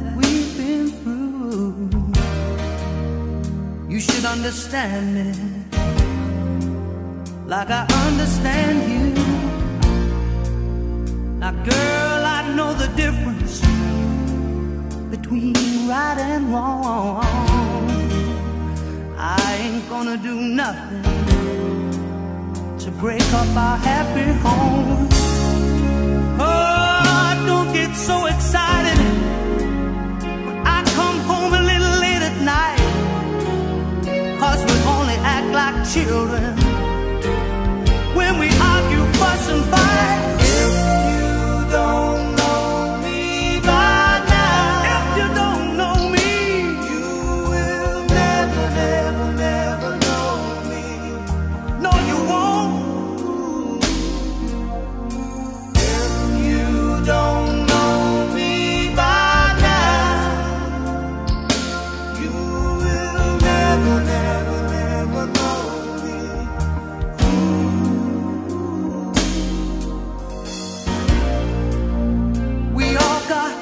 that we've been through, you should understand me like I understand you. Now girl, I know the difference between right and wrong. I ain't gonna do nothing to break up our happy home. Oh, don't get so excited when I come home a little late at night, 'cause we only act like children when we argue, fuss and fight. If you don't know me by now, if you don't know me, you will never, never, never know me. No, you won't. If you don't know me by now, you will never, never, never know me. We all got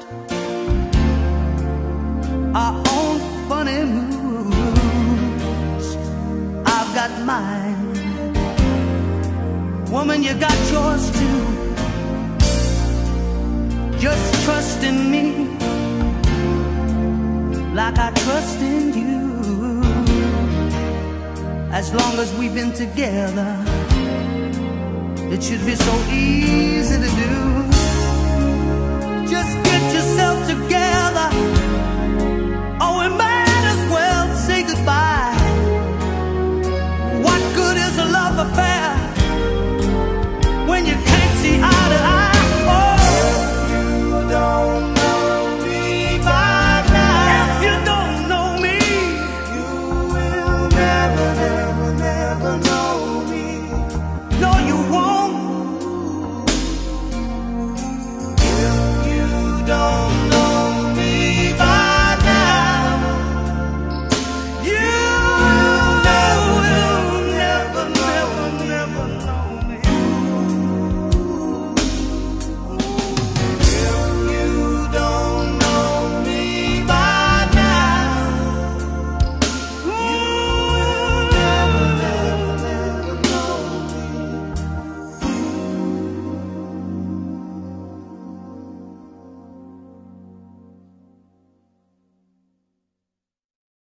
our own funny moods. I've got mine. Woman, you got yours too. Just trust in me like I trust in you. As long as we've been together, it should be so easy to do. Just get yourself together